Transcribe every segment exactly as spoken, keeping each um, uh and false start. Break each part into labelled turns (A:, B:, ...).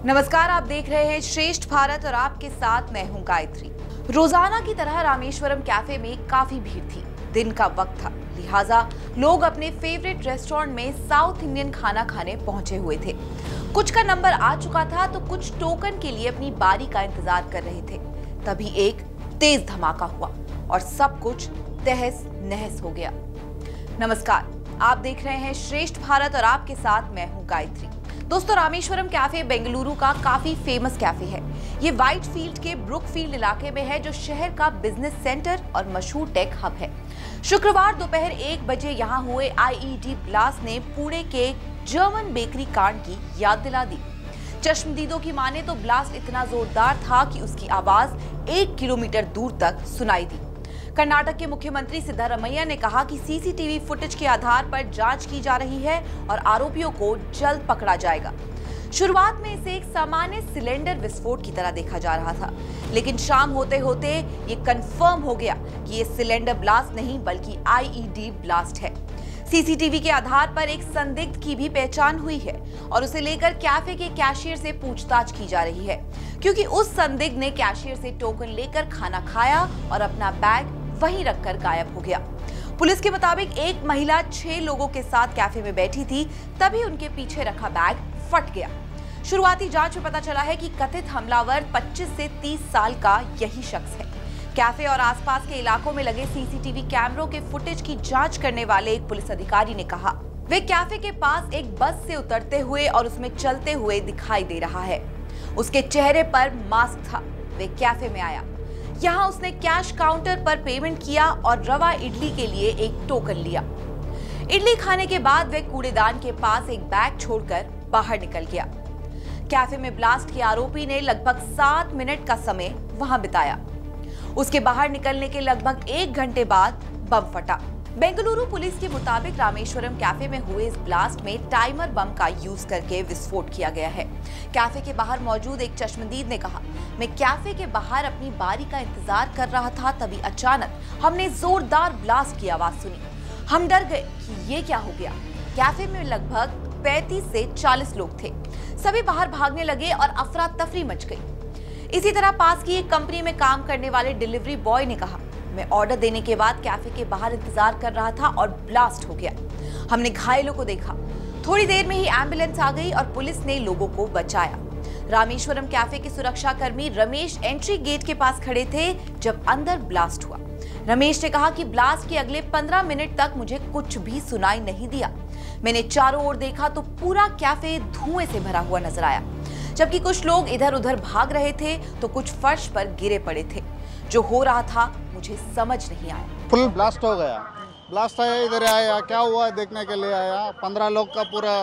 A: नमस्कार, आप देख रहे हैं श्रेष्ठ भारत और आपके साथ मैं हूं गायत्री। रोजाना की तरह रामेश्वरम कैफे में काफी भीड़ थी। दिन का वक्त था, लिहाजा लोग अपने फेवरेट रेस्टोरेंट में साउथ इंडियन खाना खाने पहुंचे हुए थे। कुछ का नंबर आ चुका था तो कुछ टोकन के लिए अपनी बारी का इंतजार कर रहे थे। तभी एक तेज धमाका हुआ और सब कुछ तहस नहस हो गया। नमस्कार, आप देख रहे हैं श्रेष्ठ भारत और आपके साथ मैं हूं गायत्री। दोस्तों, रामेश्वरम कैफे बेंगलुरु का काफी फेमस कैफे है। ये व्हाइट फील्ड के ब्रुकफील्ड इलाके में है, जो शहर का बिजनेस सेंटर और मशहूर टेक हब है। शुक्रवार दोपहर एक बजे यहाँ हुए आईईडी ब्लास्ट ने पुणे के जर्मन बेकरी कांड की याद दिला दी। चश्मदीदों की माने तो ब्लास्ट इतना जोरदार था कि उसकी आवाज एक किलोमीटर दूर तक सुनाई दी। कर्नाटक के मुख्यमंत्री सिद्धारमैया ने कहा कि सीसीटीवी फुटेज के आधार पर जांच की जा रही है और आरोपियों को जल्द पकड़ा जाएगा। शुरुआत में इसे एक सामान्य सिलेंडर विस्फोट की तरह देखा जा रहा था, लेकिन शाम होते होते ये कंफर्म हो गया कि ये सिलेंडर ब्लास्ट नहीं बल्कि आईईडी ब्लास्ट है। सीसीटीवी के आधार पर एक संदिग्ध की भी पहचान हुई है और उसे लेकर कैफे के कैशियर से पूछताछ की जा रही है, क्योंकि उस संदिग्ध ने कैशियर से टोकन लेकर खाना खाया और अपना बैग वहीं रखकर गायब हो गया। पुलिस के मुताबिक एक महिला छह लोगों के साथ कैफे में बैठी थी, तभी उनके पीछे रखा बैग फट गया। शुरुआती जांच में पता चला है कि कथित हमलावर पच्चीस से तीस साल का यही शख्स है। कैफे और आसपास के इलाकों में लगे सीसीटीवी कैमरों के फुटेज की जांच करने वाले एक पुलिस अधिकारी ने कहा, वे कैफे के पास एक बस से उतरते हुए और उसमें चलते हुए दिखाई दे रहा है। उसके चेहरे पर मास्क था। वे कैफे में आया, यहाँ उसने कैश काउंटर पर पेमेंट किया और रवा इडली के लिए एक टोकन लिया। इडली खाने के बाद वे कूड़ेदान के पास एक बैग छोड़कर बाहर निकल गया। कैफे में ब्लास्ट के आरोपी ने लगभग सात मिनट का समय वहां बिताया। उसके बाहर निकलने के लगभग एक घंटे बाद बम फटा। बेंगलुरु पुलिस के मुताबिक रामेश्वरम कैफे में हुए इस ब्लास्ट में टाइमर बम का यूज करके विस्फोट किया गया है। कैफे के बाहर मौजूद एक चश्मदीद ने कहा, मैं कैफे के बाहर अपनी बारी का इंतजार कर रहा था, तभी अचानक हमने जोरदार ब्लास्ट की आवाज सुनी। हम डर गए कि ये क्या हो गया। कैफे में लगभग पैंतीस से चालीस लोग थे। सभी बाहर भागने लगे और अफरा तफरी मच गई। इसी तरह पास की एक कंपनी में काम करने वाले डिलीवरी बॉय ने कहा, मैं ऑर्डर देने के बाद कैफे के बाहर इंतजार कर रहा था और ब्लास्ट हो गया। हमने घायलों को देखा। थोड़ी देर में ही एम्बुलेंस आ गई और पुलिस ने लोगों को बचाया। रामेश्वरम कैफे के सुरक्षा कर्मी रमेश एंट्री गेट के पास खड़े थे जब अंदर ब्लास्ट हुआ। रमेश ने कहा कि ब्लास्ट के अगले पंद्रह मिनट तक मुझे कुछ भी सुनाई नहीं दिया। मैंने चारों ओर देखा तो पूरा कैफे धुएं से भरा हुआ नजर आया। जबकि कुछ लोग इधर उधर भाग रहे थे तो कुछ फर्श पर गिरे पड़े थे। जो हो रहा था मुझे समझ नहीं आया।
B: फुल ब्लास्ट हो गया। ब्लास्ट आया, इधर आया, क्या हुआ देखने के लिए आया। पंद्रह लोग का पूरा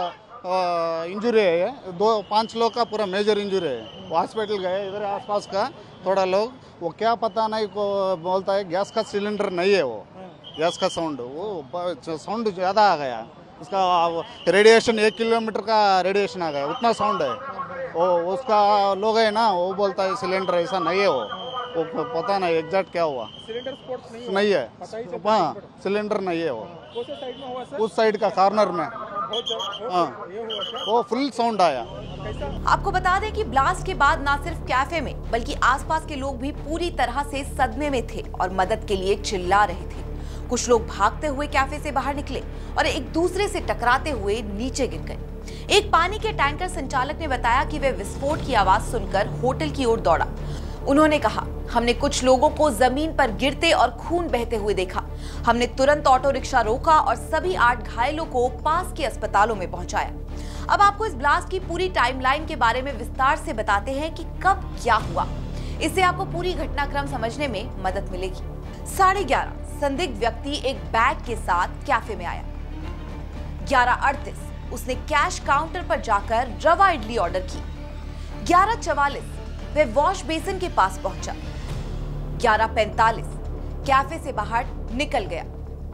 B: इंजरी है, दो पांच लोग का पूरा मेजर इंजरी है। वो हॉस्पिटल गए। इधर आसपास का थोड़ा लोग, वो क्या पता नहीं को बोलता है गैस का सिलेंडर नहीं है, वो गैस का साउंड, वो साउंड ज़्यादा आ गया। उसका रेडिएशन एक किलोमीटर का रेडिएशन आ गया, उतना साउंड है। वो उसका लोग है ना, वो बोलता है सिलेंडर ऐसा नहीं है, वो वो पता नहीं एग्जैक्ट क्या हुआ।
C: सिलेंडर स्पॉट्स नहीं,
B: नहीं है, हाँ सिलेंडर नहीं है। वो
C: कौन सा साइड में हुआ सर?
B: उस साइड का कॉर्नर में। हाँ, वो फुल साउंड आया।
A: आपको बता दें कि ब्लास्ट के बाद न सिर्फ कैफे में बल्कि आसपास के लोग भी पूरी तरह से सदमे में थे और मदद के लिए चिल्ला रहे थे। कुछ लोग भागते हुए कैफे से बाहर निकले और एक दूसरे से टकराते हुए नीचे गिर गए। एक पानी के टैंकर संचालक ने बताया कि वे विस्फोट की आवाज सुनकर होटल की ओर दौड़ा। उन्होंने कहा, हमने कुछ लोगों को जमीन पर गिरते और खून बहते हुए देखा। हमने तुरंत ऑटो रिक्शा रोका और सभी आठ घायलों को पास के अस्पतालों में पहुंचाया। अब आपको इस ब्लास्ट की पूरी टाइमलाइन के बारे में विस्तार से बताते हैं कि कब क्या हुआ। इससे आपको पूरी घटनाक्रम समझने में मदद मिलेगी। साढ़े ग्यारह संदिग्ध व्यक्ति एक बैग के साथ कैफे में आया। ग्यारह अड़तीस उसने कैश काउंटर पर जाकर रवा इडली ऑर्डर की। ग्यारह चवालीस वे वॉश बेसिन के पास पहुंचा। ग्यारह पैंतालीस कैफे से बाहर निकल गया।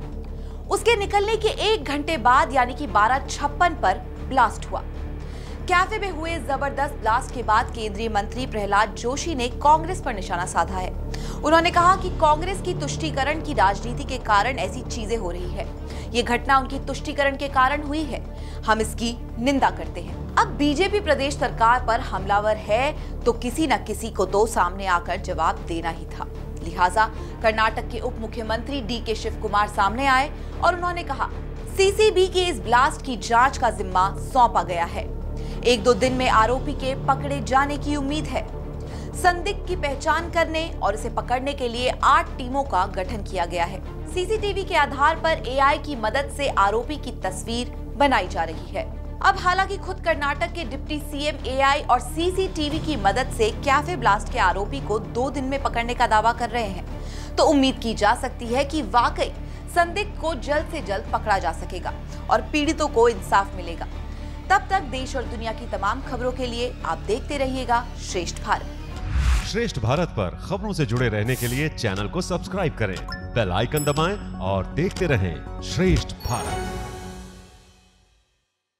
A: उसके निकलने के एक घंटे बाद यानी कि बारह छप्पन पर ब्लास्ट हुआ। कैफे में हुए जबरदस्त ब्लास्ट के बाद केंद्रीय मंत्री प्रहलाद जोशी ने कांग्रेस पर निशाना साधा है। उन्होंने कहा कि कांग्रेस की तुष्टीकरण की राजनीति के कारण ऐसी चीजें हो रही है। ये घटना उनकी तुष्टीकरण के कारण हुई है। हम इसकी निंदा करते हैं। अब बीजेपी प्रदेश सरकार पर हमलावर है तो किसी न किसी को तो सामने आकर जवाब देना ही था। लिहाजा कर्नाटक के उप मुख्यमंत्री डी के शिव कुमार सामने आए और उन्होंने कहा, सीसीबी के इस ब्लास्ट की जांच का जिम्मा सौंपा गया है। एक दो दिन में आरोपी के पकड़े जाने की उम्मीद है। संदिग्ध की पहचान करने और इसे पकड़ने के लिए आठ टीमों का गठन किया गया है। सीसीटीवी के आधार पर एआई की मदद से आरोपी की तस्वीर बनाई जा रही है। अब हालांकि खुद कर्नाटक के डिप्टी सीएम एआई और सीसीटीवी की मदद से कैफे ब्लास्ट के आरोपी को दो दिन में पकड़ने का दावा कर रहे हैं, तो उम्मीद की जा सकती है कि वाकई संदिग्ध को जल्द से जल्द पकड़ा जा सकेगा और पीड़ितों को इंसाफ मिलेगा। तब तक देश और दुनिया की तमाम खबरों के लिए आप देखते रहिएगा श्रेष्ठ भारत।
D: श्रेष्ठ भारत पर खबरों से जुड़े रहने के लिए चैनल को सब्सक्राइब करें, बेल आइकन दबाएं और देखते रहें श्रेष्ठ भारत।